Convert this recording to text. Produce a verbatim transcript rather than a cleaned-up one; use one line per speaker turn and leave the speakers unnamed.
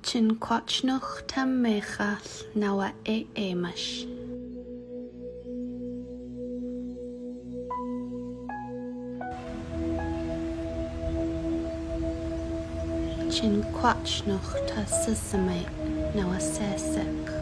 Chin quachnoch tam mechal nawa e emish. Chin quachnoch ta sisame nawa sesek.